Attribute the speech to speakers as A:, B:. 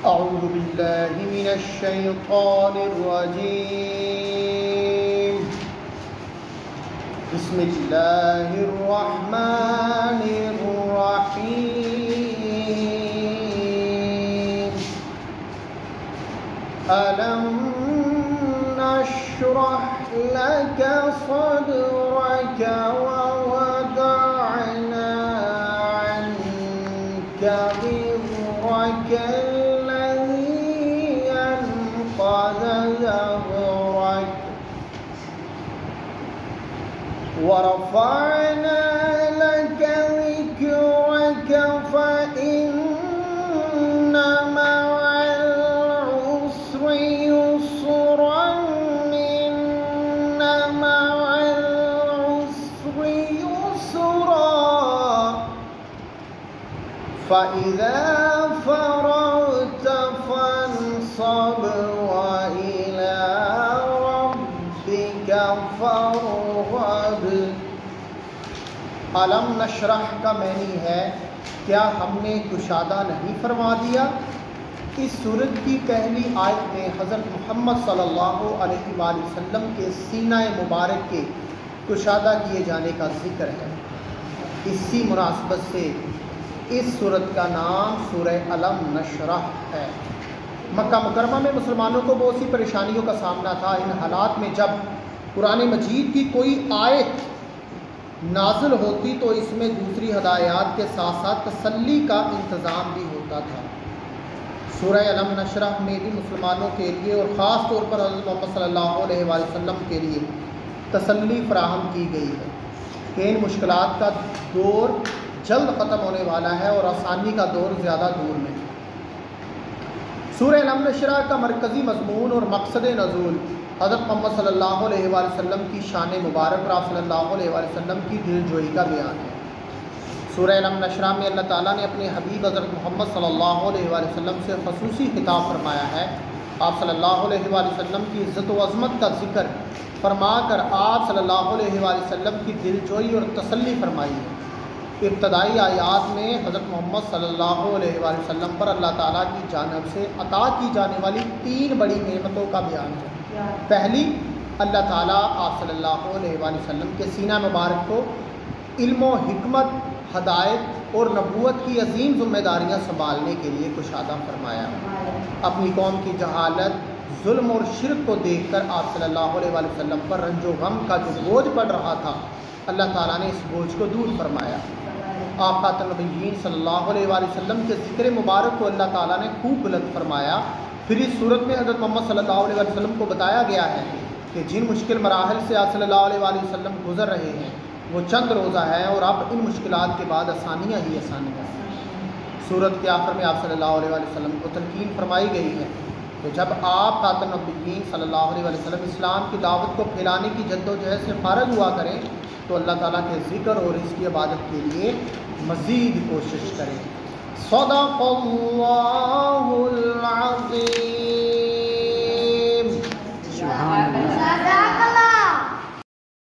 A: أعوذ بالله من الشيطان الرجيم. بسم الله الرحمن الرحيم. ألم نشرح لك صدرك ووضعنا عنك وزرك الذي أنقض ظهرك ورفعنا لك ذكرك فإن مع العسر يسرا إن مع العسر يسرا فإذا فرغت فانصب وإلى ربك فارغب. علم نشرح کا معنی ہے کیا ہم نے کشادہ نہیں فرما دیا. اس سورت کی پہلی آیت میں حضرت محمد صلی اللہ علیہ وآلہ وسلم کے سینہ مبارک کے کشادہ کیے جانے کا ذکر ہے. اسی مناسبت سے اس سورت کا نام سورہ علم نشرح ہے. مکہ مکرمہ میں مسلمانوں کو بہت سی پریشانیوں کا سامنا تھا. ان حالات میں جب قرآن مجید کی کوئی آیت نازل ہوتی تو اس میں دوسری ہدایات کے ساتھ ساتھ تسلی کا انتظام بھی ہوتا تھا. سورہ علم نشرح میں بھی مسلمانوں کے لیے اور خاص طور پر حضرت محمد صلی اللہ علیہ وآلہ وسلم کے لیے تسلی فراہم کی گئی ہے کہ ان مشکلات کا دور جلد ختم ہونے والا ہے اور آسانی کا دور زیادہ دور نہیں. سورہ علم نشرح کا مرکزی مضمون اور مقصد نزول حضرت محمد صلی اللہ علیہ وآلہ وسلم کی شان مبارک اور آپ صلی اللہ علیہ وآلہ وسلم کی دل جوئی کا بیان ہے. سورہ علم نشرح میں اللہ تعالیٰ نے اپنے حبیب حضرت محمد صلی اللہ علیہ وآلہ وسلم سے خصوصی خطاب فرمایا ہے. آپ صلی اللہ علیہ وآلہ وسلم کی عزت و عظمت کا ذکر فرما کر آپ صلی اللہ علیہ وآلہ وسلم کی دل جوئی اور تسلی فرمائی ہے. ابتدائی آیات میں حضرت محمد صلی اللہ علیہ وآلہ وسلم پر اللہ تعالیٰ کی جانب سے عطا کی جانے والی 3 بڑی نعمتوں کا بیان ہے. پہلی، اللہ تعالیٰ آپ صلی اللہ علیہ وآلہ وسلم کے سینہ مبارک کو علم و حکمت، ہدایت اور نبوت کی عظیم ذمہ داریاں سنبھالنے کے لیے کشادہ فرمایا. اپنی قوم کی جہالت، ظلم اور شرک کو دیکھ کر آپ صلی اللہ علیہ وآلہ وسلم پر رنج و غم کا جو بوجھ پڑ رہا تھا اللہ تعالیٰ نے اس بوجھ کو دور فرمایا. آپ خاتم النبیین صلی اللہ علیہ وآلہ وسلم کے ذکر مبارک کو اللہ تعالیٰ نے خوب بلند فرمایا. پھر اس صورت میں حضرت محمد صلی اللہ علیہ وآلہ وسلم کو بتایا گیا ہے کہ جن مشکل مراحل سے آپ صلی اللہ علیہ وآلہ وسلم گزر رہے ہیں وہ چند روزہ ہے اور اب ان مشکلات کے بعد آسانیاں ہی آسانیاں ہیں. سورت کے آخر میں آپ صلی اللہ علیہ وآلہ وسلم کو تلقین فرمائی گئی ہے کہ جب آپ خاتم النبیین صلی اللہ علیہ وآلہ وسلم اسلام کی دعوت کو پھیلانے کی جد و جہد سے فارغ ہوا کریں تو اللہ تعالیٰ کے ذکر اور اس کی عبادت کے لیے مزید کوشش کریں. صدق اللہ العظیم.